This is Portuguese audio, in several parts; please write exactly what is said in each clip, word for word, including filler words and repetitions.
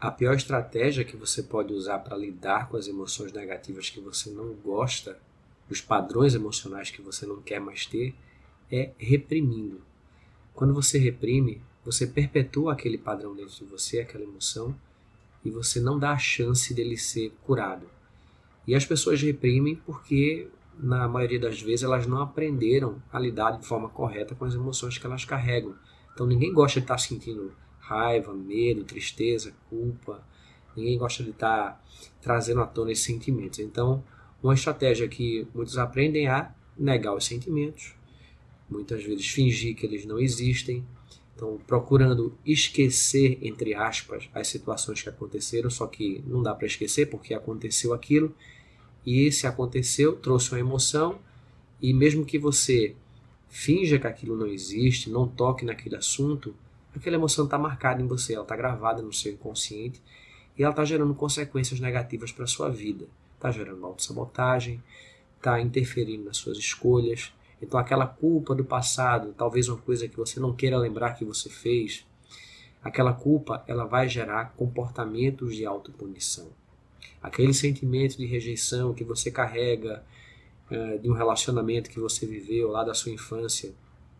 A pior estratégia que você pode usar para lidar com as emoções negativas que você não gosta, os padrões emocionais que você não quer mais ter, é reprimindo. Quando você reprime, você perpetua aquele padrão dentro de você, aquela emoção, e você não dá a chance dele ser curado. E as pessoas reprimem porque, na maioria das vezes, elas não aprenderam a lidar de forma correta com as emoções que elas carregam. Então ninguém gosta de estar sentindo raiva, medo, tristeza, culpa. Ninguém gosta de estar trazendo à tona esses sentimentos. Então, uma estratégia que muitos aprendem é a negar os sentimentos, muitas vezes fingir que eles não existem, então procurando esquecer, entre aspas, as situações que aconteceram, só que não dá para esquecer porque aconteceu aquilo, e se aconteceu, trouxe uma emoção, e mesmo que você finja que aquilo não existe, não toque naquele assunto, aquela emoção está marcada em você, ela está gravada no seu inconsciente, e ela está gerando consequências negativas para a sua vida. Está gerando autossabotagem, está interferindo nas suas escolhas. Então aquela culpa do passado, talvez uma coisa que você não queira lembrar que você fez, aquela culpa ela vai gerar comportamentos de autopunição. Aquele sentimento de rejeição que você carrega uh, de um relacionamento que você viveu lá da sua infância,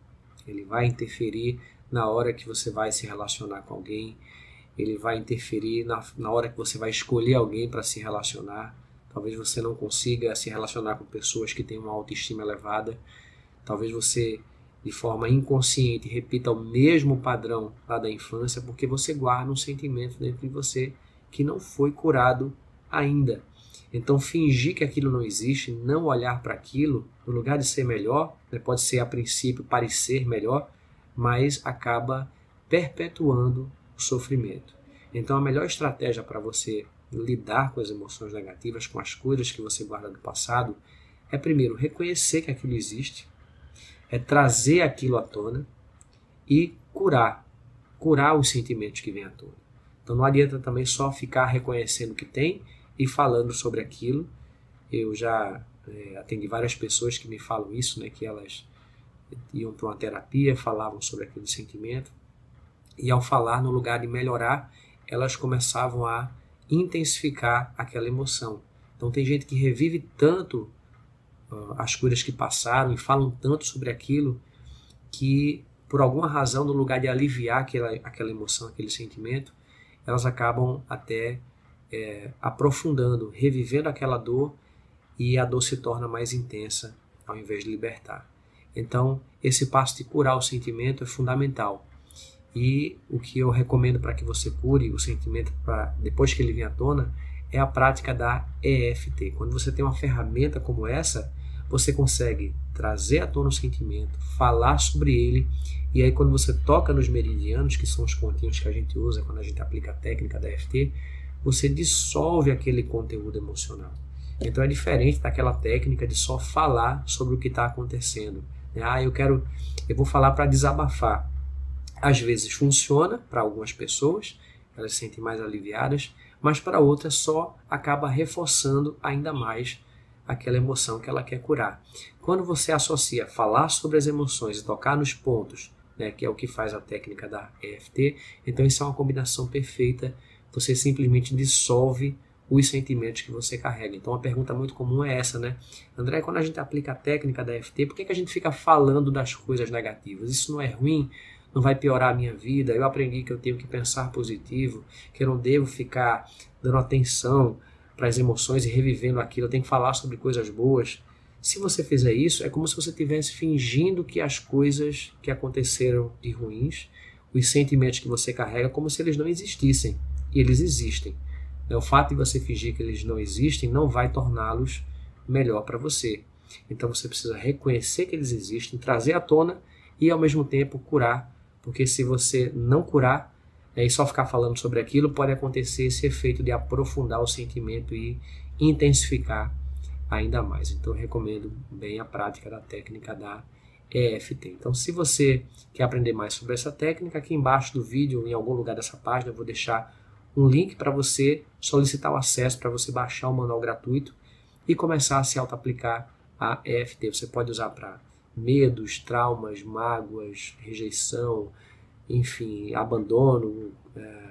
ele vai interferir na hora que você vai se relacionar com alguém, ele vai interferir na, na hora que você vai escolher alguém para se relacionar. Talvez você não consiga se relacionar com pessoas que têm uma autoestima elevada. Talvez você, de forma inconsciente, repita o mesmo padrão lá da infância porque você guarda um sentimento dentro de você que não foi curado ainda. Então, fingir que aquilo não existe, não olhar para aquilo, no lugar de ser melhor, né, pode ser a princípio parecer melhor, mas acaba perpetuando o sofrimento. Então, a melhor estratégia para você lidar com as emoções negativas, com as coisas que você guarda do passado, é primeiro reconhecer que aquilo existe, é trazer aquilo à tona e curar, curar os sentimentos que vêm à tona. Então não adianta também só ficar reconhecendo que tem e falando sobre aquilo. Eu já é, atendi várias pessoas que me falam isso, né, que elas iam para uma terapia, falavam sobre aquele sentimento, e ao falar, no lugar de melhorar, elas começavam a intensificar aquela emoção. Então tem gente que revive tanto uh, as coisas que passaram e falam tanto sobre aquilo que, por alguma razão, no lugar de aliviar aquela, aquela emoção, aquele sentimento, elas acabam até é, aprofundando, revivendo aquela dor, e a dor se torna mais intensa ao invés de libertar. Então, esse passo de curar o sentimento é fundamental. E o que eu recomendo para que você cure o sentimento pra, depois que ele vem à tona é a prática da E F T. Quando você tem uma ferramenta como essa, você consegue trazer à tona o sentimento, falar sobre ele, e aí quando você toca nos meridianos, que são os pontinhos que a gente usa quando a gente aplica a técnica da E F T, você dissolve aquele conteúdo emocional. Então é diferente daquela técnica de só falar sobre o que está acontecendo. Ah, eu quero, eu vou falar para desabafar. Às vezes funciona para algumas pessoas, elas se sentem mais aliviadas, mas para outras só acaba reforçando ainda mais aquela emoção que ela quer curar. Quando você associa falar sobre as emoções e tocar nos pontos, né, que é o que faz a técnica da E F T, então isso é uma combinação perfeita, você simplesmente dissolve os sentimentos que você carrega. Então, uma pergunta muito comum é essa, né? André, quando a gente aplica a técnica da E F T, por que que a gente fica falando das coisas negativas? Isso não é ruim? Não vai piorar a minha vida? Eu aprendi que eu tenho que pensar positivo, que eu não devo ficar dando atenção para as emoções e revivendo aquilo, eu tenho que falar sobre coisas boas. Se você fizer isso, é como se você estivesse fingindo que as coisas que aconteceram de ruins, os sentimentos que você carrega, como se eles não existissem. E eles existem. O fato de você fingir que eles não existem não vai torná-los melhor para você. Então você precisa reconhecer que eles existem, trazer à tona e ao mesmo tempo curar, porque se você não curar é, e só ficar falando sobre aquilo, pode acontecer esse efeito de aprofundar o sentimento e intensificar ainda mais. Então eu recomendo bem a prática da técnica da E F T. Então se você quer aprender mais sobre essa técnica, aqui embaixo do vídeo, em algum lugar dessa página, eu vou deixar um link para você solicitar o acesso, para você baixar o manual gratuito e começar a se auto-aplicar a E F T. Você pode usar para medos, traumas, mágoas, rejeição, enfim, abandono, é,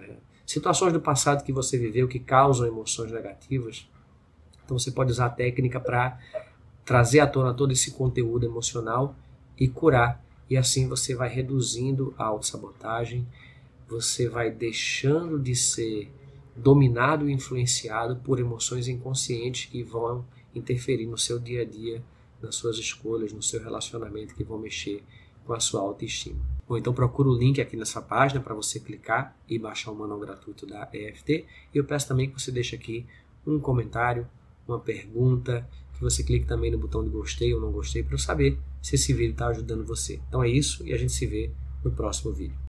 situações do passado que você viveu que causam emoções negativas. Então você pode usar a técnica para trazer à tona todo esse conteúdo emocional e curar. E assim você vai reduzindo a autossabotagem, você vai deixando de ser dominado e influenciado por emoções inconscientes que vão interferir no seu dia a dia, nas suas escolhas, no seu relacionamento, que vão mexer com a sua autoestima. Ou então procura o link aqui nessa página para você clicar e baixar o manual gratuito da E F T. E eu peço também que você deixe aqui um comentário, uma pergunta, que você clique também no botão de gostei ou não gostei para eu saber se esse vídeo está ajudando você. Então é isso e a gente se vê no próximo vídeo.